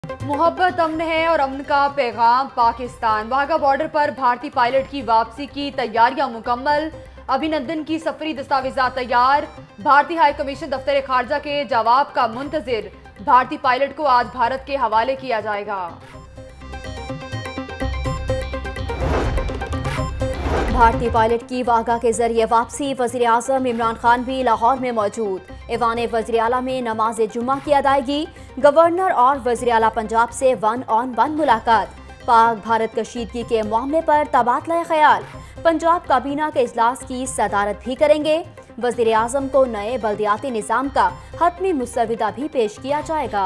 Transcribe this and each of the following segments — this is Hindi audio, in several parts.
मोहब्बत अमन है और अमन का पैगाम पाकिस्तान। वाघा बॉर्डर पर भारतीय पायलट की वापसी की तैयारियां मुकम्मल। अभिनंदन की सफरी दस्तावेजात तैयार। भारतीय हाई कमीशन दफ्तर खारजा के जवाब का मुंतजिर। भारतीय पायलट को आज भारत के हवाले किया जाएगा। भारतीय पायलट की वाघा के जरिए वापसी। वजीर आजम इमरान खान भी लाहौर में मौजूद। ऐवान वज़ीर आला में नमाज जुम्मा की अदायगी। गवर्नर और वज़ीर आला पंजाब से 1-on-1 मुलाकात। पाक भारत कशीदगी के मामले पर तबादला ख्याल। पंजाब काबीना के इजलास की सदारत भी करेंगे। वज़ीर आजम को नए बल्दियाती निज़ाम का हतमी मुसविदा भी पेश किया जाएगा।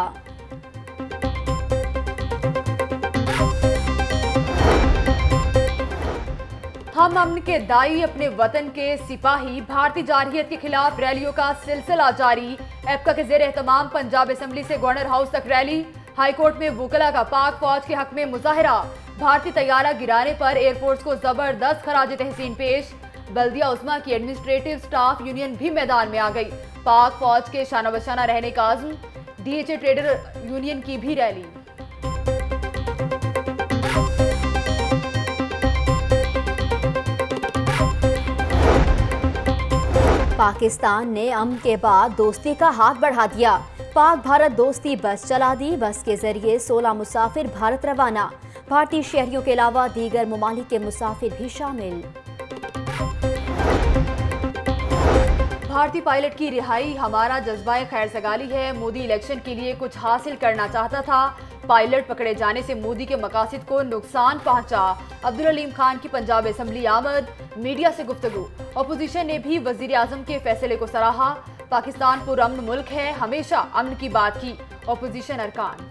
हम अमन के दाई, अपने वतन के सिपाही। भारतीय जारहियत के खिलाफ रैलियों का सिलसिला जारी। एपका के जेर एहतमाम पंजाब असेंबली से गवर्नर हाउस तक रैली। हाईकोर्ट में वुकला का पाक फौज के हक में मुजाहरा। भारतीय तैयारा गिराने पर एयरफोर्स को जबरदस्त खराज तहसीन पेश। बल्दिया उस्मा की एडमिनिस्ट्रेटिव स्टाफ यूनियन भी मैदान में आ गई। पाक फौज के शाना बशाना रहने का आज़म। डीएचए ट्रेडर यूनियन की भी रैली। पाकिस्तान ने अमन के बाद दोस्ती का हाथ बढ़ा दिया। पाक भारत दोस्ती बस चला दी। बस के जरिए 16 मुसाफिर भारत रवाना। भारतीय शहरियों के अलावा दीगर ममालिक के मुसाफिर भी शामिल। भारतीय पायलट की रिहाई हमारा जज्बा खैर सगाली है। मोदी इलेक्शन के लिए कुछ हासिल करना चाहता था। पायलट पकड़े जाने से मोदी के मकासद को नुकसान पहुंचा। अब्दुल अलीम खान की पंजाब असेंबली आमद। मीडिया से गुफ्तगू। अपोजिशन ने भी वजीर आजम के फैसले को सराहा। पाकिस्तान पुरअमन मुल्क है, हमेशा अमन की बात की। अपोजिशन अरकान।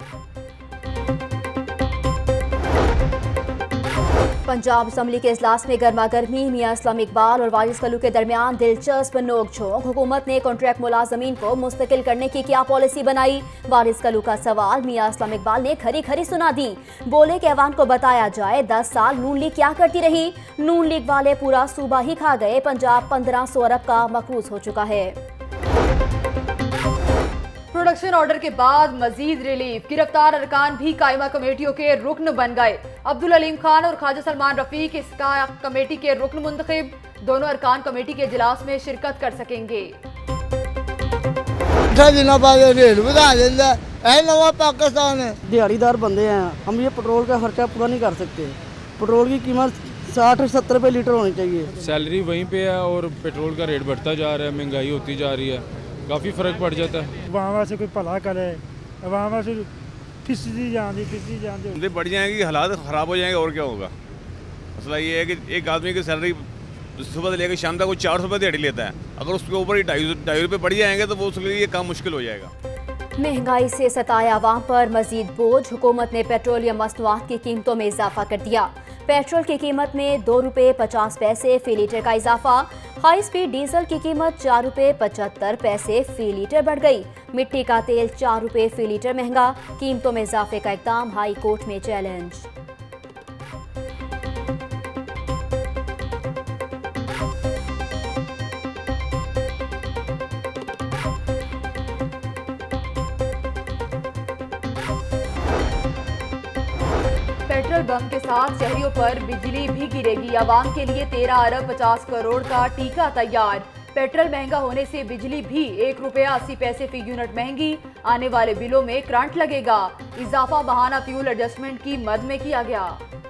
पंजाब असेंबली के इजलास में गर्मा गर्मी। मियां इस्लाम इकबाल और वारिस कल्लू के दरमियान दिलचस्प नोक-झोंक। हुकूमत ने कॉन्ट्रैक्ट मुलाजमीन को मुस्तकिल करने की क्या पॉलिसी बनाई? वारिस कल्लू का सवाल मियां इस्लाम इकबाल ने खरी खरी सुना दी। बोले कि ऐवान को बताया जाए 10 साल नून लीग क्या करती रही। नून लीग वाले पूरा सूबा ही खा गए। पंजाब 1500 अरब का मकरूज हो चुका है। प्रोडक्शन ऑर्डर के बाद मजीद रिलीफ। गिरफ्तार अरकान भी कायमा कमेटियों के रुकन बन गए। अब्दुल अलीम खान और ख्वाजा सलमान रफीक इसका कमेटी के रुकन मुंतखब। दोनों अरकान कमेटी के इजलास में शिरकत कर सकेंगे। पाकिस्तान दिहाड़ीदार बंदे हैं हम, ये पेट्रोल का खर्चा पूरा नहीं कर सकते। पेट्रोल की कीमत 60-70 रुपये लीटर होनी चाहिए। सैलरी वहीं पे है और पेट्रोल का रेट बढ़ता जा रहा है, महंगाई होती जा रही है, काफ़ी फ़र्क पड़ जाता है। वहाँ से कोई भला करे, वहाँ से फिसदी जाती बढ़ जाएंगी, हालात ख़राब हो जाएंगे और क्या होगा। मसला ये है कि एक आदमी की सैलरी सुबह से लेकर शाम तक वो 400 रुपये दिहाड़ी लेता है। अगर उसके ऊपर ही 250 रुपये बढ़ जाएंगे तो वो उसके लिए काम मुश्किल हो जाएगा। महंगाई से सताए आवाम पर मजीद बोझ। हुकूमत ने पेट्रोलियम मसनूआत की कीमतों में इजाफा कर दिया। पेट्रोल की कीमत में 2 रुपये 50 पैसे फी लीटर का इजाफा। हाई स्पीड डीजल की कीमत 4 रुपये 75 पैसे फी लीटर बढ़ गई। मिट्टी का तेल 4 रुपये फी लीटर महंगा। कीमतों में इजाफे का इक़दाम हाई कोर्ट में चैलेंज। पेट्रोल बम के साथ शहरियों पर बिजली भी गिरेगी। आवाम के लिए 13 अरब 50 करोड़ का टीका तैयार। पेट्रोल महंगा होने से बिजली भी 1 रुपया 80 पैसे फी यूनिट महंगी। आने वाले बिलों में करंट लगेगा। इजाफा बहाना फ्यूल एडजस्टमेंट की मद में किया गया।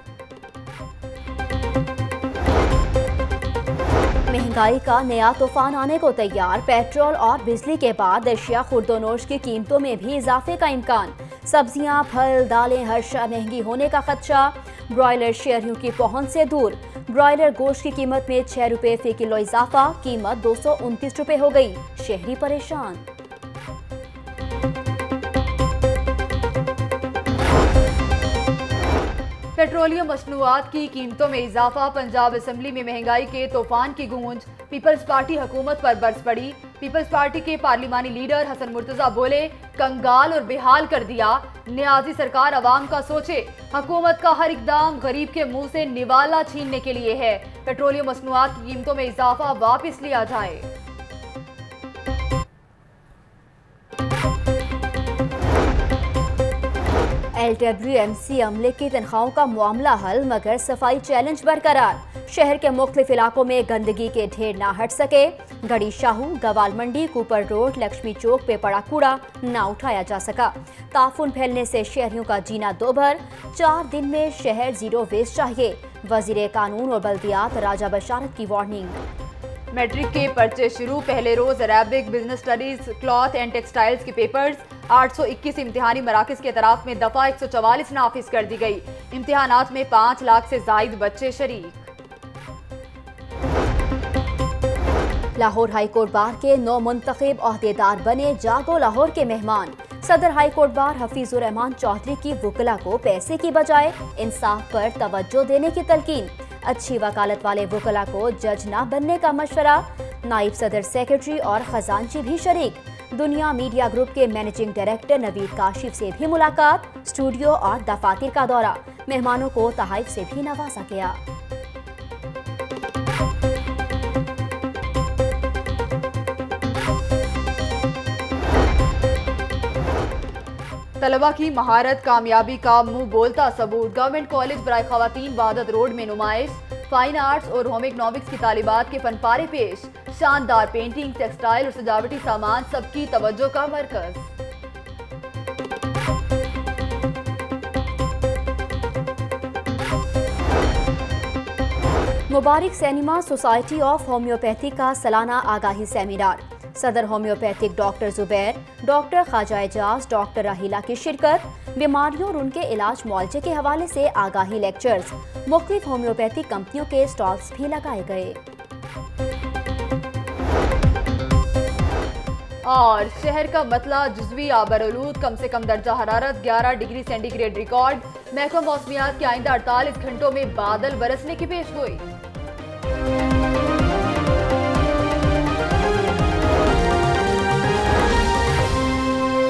महंगाई का नया तूफान आने को तैयार। पेट्रोल और बिजली के बाद अशिया खुर्दोनोश की कीमतों में भी इजाफे का इम्कान। सब्जियां, फल, दालें हर शय महंगी होने का खदशा। ब्रॉयलर शहरियों की पहुंच से दूर। ब्रॉयलर गोश्त की कीमत में 6 रुपये फी किलो इजाफा। कीमत 229 रुपये हो गई। शहरी परेशान। पेट्रोलियम मसनूआत की कीमतों में इजाफा। पंजाब असेंबली में महंगाई के तूफान की गूंज। पीपल्स पार्टी हुकूमत पर बरस पड़ी। पीपल्स पार्टी के पार्लिमानी लीडर हसन मुर्तजा बोले, कंगाल और बेहाल कर दिया। न्याजी सरकार अवाम का सोचे। हुकूमत का हर इकदाम गरीब के मुंह से निवाला छीनने के लिए है। पेट्रोलियम मसनूआत की कीमतों में इजाफा वापस लिया जाए। LWMC अमले की तनख्वाहों का मामला हल, मगर सफाई चैलेंज बरकरार। शहर के मुख्तलिफ इलाकों में गंदगी के ढेर ना हट सके। गढ़ी शाहू, गवाल मंडी, कुपर रोड, लक्ष्मी चौक पे पड़ा कूड़ा ना उठाया जा सका। ताफुन फैलने से शहरियों का जीना दोभर। 4 दिन में शहर जीरो वेस्ट चाहिए। वजीर कानून और बल्दियात राजा बशारत की वार्निंग। मैट्रिक के पर्चे शुरू। पहले रोज Arabic, business studies, cloth and textiles के पेपर्स। 821 इम्तिहानी मराकज के तरफ में दफा 144 नाफिज कर दी गई। इम्तिहानात में 5 लाख से जायद बच्चे शरीक। लाहौर हाईकोर्ट बार के 9 मुंतखब अहदेदार बने जागो लाहौर के मेहमान। सदर हाईकोर्ट बार हफीजुर रहमान चौधरी की वुकला को पैसे की बजाय इंसाफ पर तवज्जो देने की तलकीन। अच्छी वकालत वाले वुकला को जज ना बनने का मशवरा। नाइब सदर सेक्रेटरी और खजांची भी शरीक। दुनिया मीडिया ग्रुप के मैनेजिंग डायरेक्टर नवीद काशिफ से भी मुलाकात। स्टूडियो और दफातर का दौरा। मेहमानों को तहाइफ से भी नवाजा गया। तलबा की महारत कामयाबी का मुंह बोलता सबूत। गवर्नमेंट कॉलेज बराए खवातीन वादत रोड में नुमाइश। फाइन आर्ट्स और होम इकनॉमिक्स की तालिबात के फनपारे पेश। शानदार पेंटिंग, टेक्सटाइल और सजावटी सामान सबकी तवज्जो का मरकज। Mubarak cinema society of homeopathy का सालाना आगाही सेमिनार। सदर homeopathic doctor Zubair, doctor Khawaja Ejaz, doctor Rahila की शिरकत। बीमारियों और उनके इलाज मुआवजे के हवाले से आगाही लेक्चर्स। मुख्तलिफ होम्योपैथिक कंपनियों के स्टॉल्स भी लगाए गए। और शहर का मतला जुज़वी आबरआलूद। कम से कम दर्जा हरारत 11 डिग्री सेंटीग्रेड रिकॉर्ड। महकमा मौसमियात के आइंदा 48 घंटों में बादल बरसने की पेशगोई।